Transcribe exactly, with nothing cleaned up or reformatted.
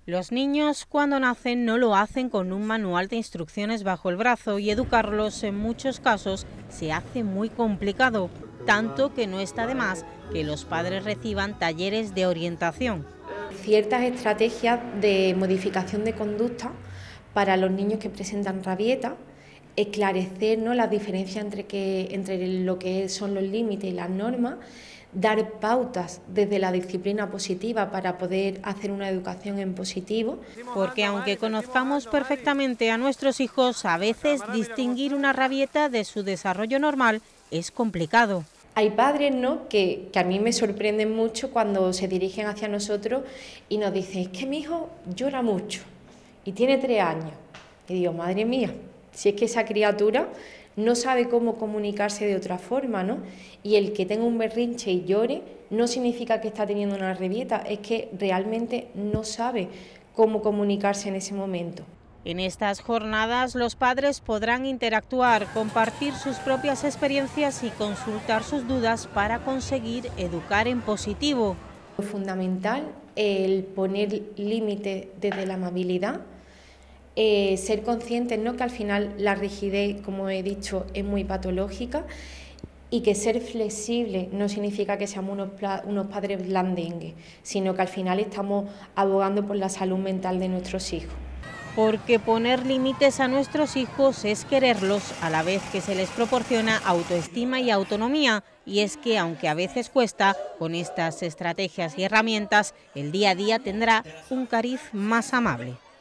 Los niños cuando nacen no lo hacen con un manual de instrucciones bajo el brazo y educarlos en muchos casos se hace muy complicado, tanto que no está de más que los padres reciban talleres de orientación. Ciertas estrategias de modificación de conducta para los niños que presentan rabieta, esclarecer, ¿no?, las diferencias entre, que, entre lo que son los límites y las normas, dar pautas desde la disciplina positiva para poder hacer una educación en positivo. Porque aunque conozcamos perfectamente a nuestros hijos, a veces distinguir una rabieta de su desarrollo normal es complicado. Hay padres, ¿no?, que, que a mí me sorprenden mucho cuando se dirigen hacia nosotros y nos dicen: es que mi hijo llora mucho y tiene tres años. Y digo: madre mía, si es que esa criatura no sabe cómo comunicarse de otra forma, ¿no? Y el que tenga un berrinche y llore no significa que está teniendo una rabieta, es que realmente no sabe cómo comunicarse en ese momento. En estas jornadas los padres podrán interactuar, compartir sus propias experiencias y consultar sus dudas para conseguir educar en positivo. Es fundamental el poner límites desde la amabilidad, eh, ser conscientes, ¿no?, que al final la rigidez, como he dicho, es muy patológica, y que ser flexible no significa que seamos unos, unos padres blandengues, sino que al final estamos abogando por la salud mental de nuestros hijos. Porque poner límites a nuestros hijos es quererlos a la vez que se les proporciona autoestima y autonomía. Y es que, aunque a veces cuesta, con estas estrategias y herramientas, el día a día tendrá un cariz más amable.